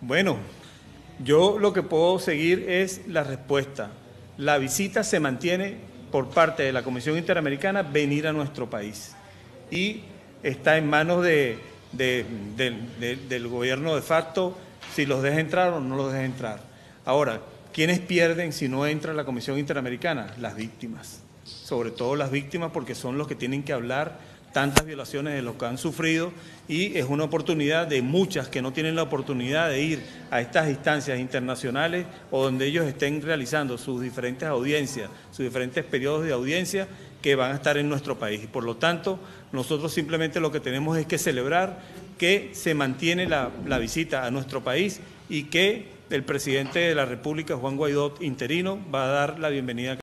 Bueno, yo lo que puedo seguir es la respuesta. La visita se mantiene por parte de la Comisión Interamericana venir a nuestro país y está en manos del gobierno de facto si los deja entrar o no los deja entrar. Ahora, ¿quiénes pierden si no entra la Comisión Interamericana? Las víctimas, sobre todo las víctimas, porque son los que tienen que hablar tantas violaciones de los que han sufrido, y es una oportunidad de muchas que no tienen la oportunidad de ir a estas instancias internacionales o donde ellos estén realizando sus diferentes audiencias, sus diferentes periodos de audiencia que van a estar en nuestro país. Y por lo tanto, nosotros simplemente lo que tenemos es que celebrar que se mantiene la visita a nuestro país y que el presidente de la República, Juan Guaidó, interino, va a dar la bienvenida.